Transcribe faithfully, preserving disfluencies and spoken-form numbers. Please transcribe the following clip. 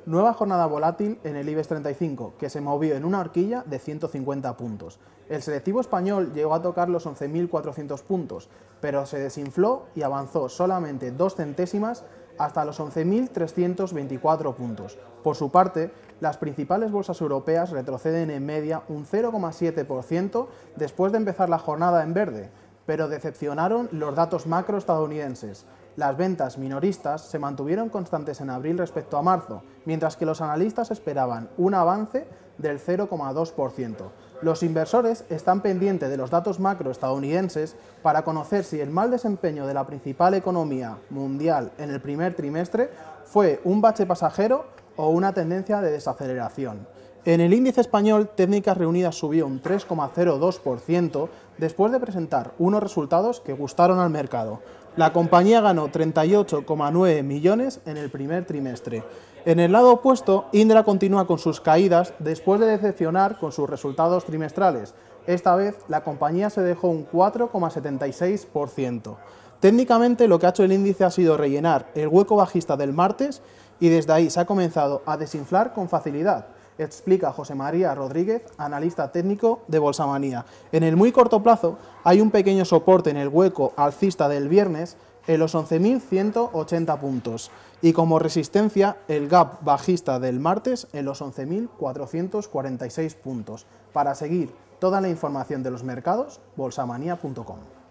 Nueva jornada volátil en el IBEX treinta y cinco, que se movió en una horquilla de ciento cincuenta puntos. El selectivo español llegó a tocar los once mil cuatrocientos puntos, pero se desinfló y avanzó solamente dos centésimas hasta los once mil trescientos veinticuatro puntos. Por su parte, las principales bolsas europeas retroceden en media un cero coma siete por ciento después de empezar la jornada en verde, pero decepcionaron los datos macro estadounidenses. Las ventas minoristas se mantuvieron constantes en abril respecto a marzo, mientras que los analistas esperaban un avance del cero coma dos por ciento. Los inversores están pendientes de los datos macro estadounidenses para conocer si el mal desempeño de la principal economía mundial en el primer trimestre fue un bache pasajero o una tendencia de desaceleración. En el índice español, Técnicas Reunidas subió un tres coma cero dos por ciento después de presentar unos resultados que gustaron al mercado. La compañía ganó treinta y ocho coma nueve millones en el primer trimestre. En el lado opuesto, Indra continúa con sus caídas después de decepcionar con sus resultados trimestrales. Esta vez, la compañía se dejó un cuatro coma setenta y seis por ciento. Técnicamente, lo que ha hecho el índice ha sido rellenar el hueco bajista del martes y desde ahí se ha comenzado a desinflar con facilidad, explica José María Rodríguez, analista técnico de Bolsamanía. En el muy corto plazo hay un pequeño soporte en el hueco alcista del viernes en los once mil ciento ochenta puntos y como resistencia el gap bajista del martes en los once mil cuatrocientos cuarenta y seis puntos. Para seguir toda la información de los mercados, bolsamanía punto com.